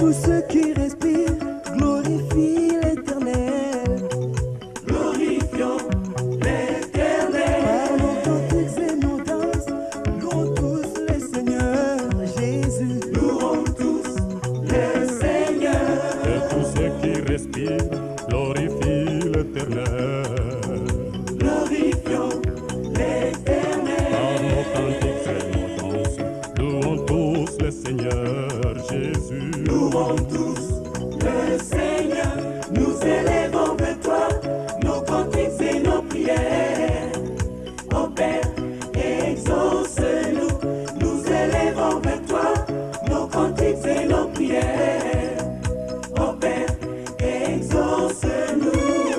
Tout ce qui respire glorifie l'Éternel. Glorifions l'Éternel. Par nos cantiques et nos danses, louons tous le Seigneur Jésus. Louons tous le Seigneur. Et tout ce qui respire glorifie l'Éternel. Glorifions l'Éternel. Par nos cantiques et nos danses, louons tous le Seigneur Jésus. Louons tous le Seigneur. Nous élevons vers toi nos cantiques et nos prières. Ô Père, exauce-nous. Nous élevons vers toi nos cantiques et nos prières. Ô Père, exauce-nous.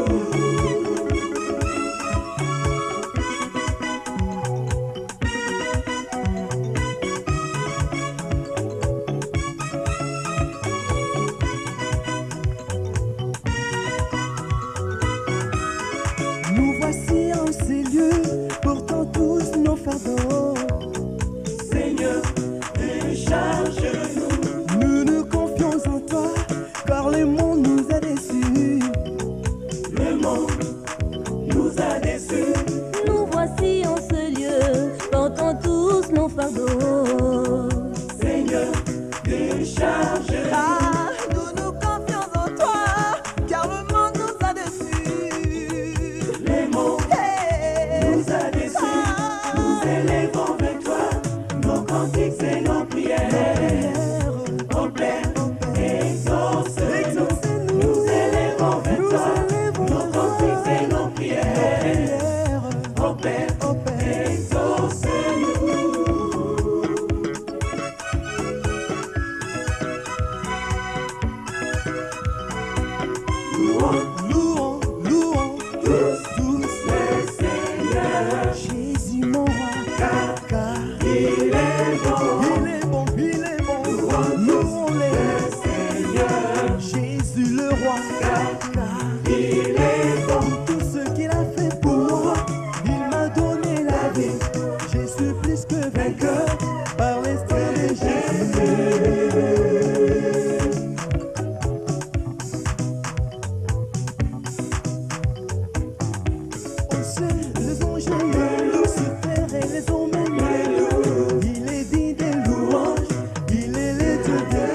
Nous voici en ces lieux, portant tous nos fardeaux. Seigneur, décharge-nous. Nous nous confions en toi, car le monde nous a déçus. Le monde nous a déçus. Nous voici en ce lieu, portant tous nos fardeaux. Seigneur, décharge-nous. Ah, nous nous confions en toi, car le monde nous a déçus. Le monde nous a déçus. Nous élevons vers toi nos cantiques et nos prières. Ô Père, exauce-nous. Nous élevons vers toi nos cantiques et nos prières. Ô Père, exauce-nous. Louons, louons, tous Le Seigneur, Jésus mon roi, car il est bon. il est bon, il est bon. Louons-le, Seigneur, Jésus le roi, car il est bon. tout ce qu'il a fait pour moi, il m'a donné la vie. Je suis plus que vainqueur par l'esprit de Jésus. Au ciel, les anges louent, sur terre et les hommes louent. Il est digne des louanges, il est le Dieu des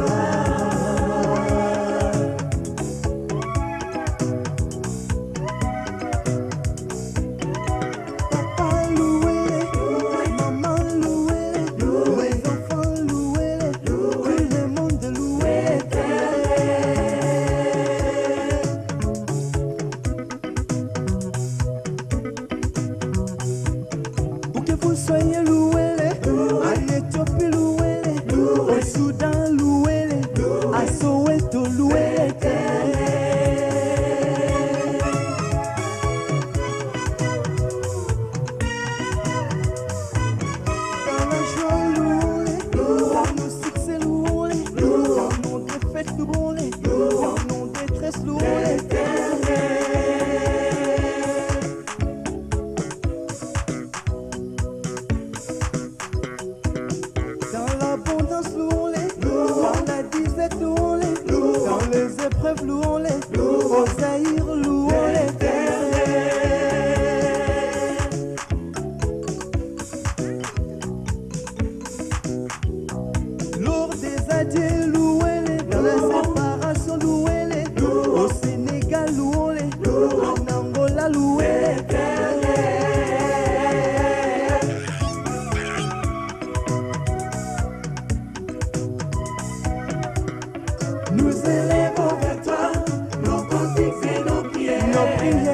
Papa louez-les, maman louez-les, les enfants louez-les, tout le monde louez Pour que vous soyez louez-les, à l'Éthiopie louez-les, au Soudan louez-les, à Soweto louez-les. Dans la joie louons-les, dans nos succès louons-les, dans nos défaites louons-les, dans nos détresses louons-les. Dans l'abondance louons-les, dans la disette louons-les, dans les épreuves louons-les, au Zaire louons-les. Lors des adieux louez-les, dans la séparation louez-les, au Sénégal louons-les, en Angola louez-les. Nous élevons vers toi nos cantiques et nos prières. Nos prières.